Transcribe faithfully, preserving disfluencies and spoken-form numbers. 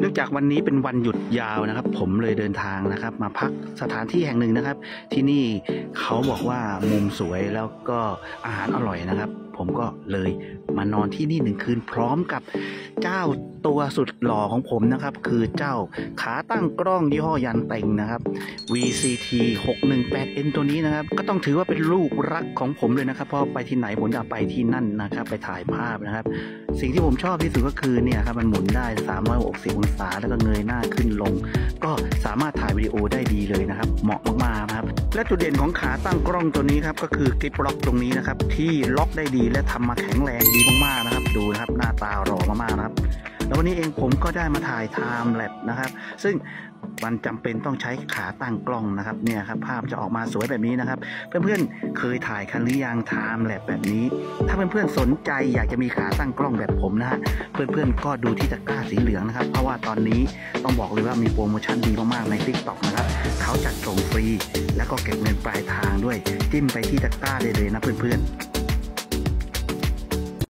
นื่องจากวันนี้เป็นวันหยุดยาวนะครับผมเลยเดินทางนะครับมาพักสถานที่แห่งหนึ่งนะครับที่นี่เขาบอกว่ามุมสวยแล้วก็อาหารอร่อยนะครับผมก็เลยมานอนที่นี่หนึ่งคืนพร้อมกับเจ้าตัวสุดหล่อของผมนะครับคือเจ้าขาตั้งกล้องยี่ห้อยันเต็งนะครับ วี ซี ที หกหนึ่งแปด เอ็น ตัวนี้นะครับก็ต้องถือว่าเป็นลูกรักของผมเลยนะครับเพราะไปที่ไหนผมอยากไปที่นั่นนะครับไปถ่ายภาพนะครับสิ่งที่ผมชอบที่สุดก็คือเนี่ยครับมันหมุนได้สามร้อยหกสิบองศาแล้วก็เงยหน้าขึ้นลงก็สามารถถ่ายวิดีโอได้ดีเลยนะครับเหมาะมากๆนะครับและจุดเด่นของขาตั้งกล้องตัวนี้ครับก็คือกริปล็อกตรงนี้นะครับที่ล็อกได้ดีและทำมาแข็งแรงดีมากๆนะครับดูนะครับหน้าตาหล่อมากๆนะครับแล้ววันนี้เองผมก็ได้มาถ่ายไทม์แลปนะครับซึ่งมันจำเป็นต้องใช้ขาตั้งกล้องนะครับเนี่ยครับภาพจะออกมาสวยแบบนี้นะครับเพื่อนๆเคยถ่ายคันหรือยังไทม์แลปแบบนี้ถ้าเพื่อนๆสนใจอยากจะมีขาตั้งกล้องแบบผมนะฮะเพื่อนๆก็ดูที่ตะกร้าสีเหลืองนะครับเพราะว่าตอนนี้ต้องบอกเลยว่ามีโปรโมชั่นดีมากๆใน ติ๊กต็อก นะครับเขาจัดส่งฟรีแล้วก็เก็บเงินปลายทางด้วยจิ้มไปที่ตะกร้าได้เลยนะเพื่อนๆ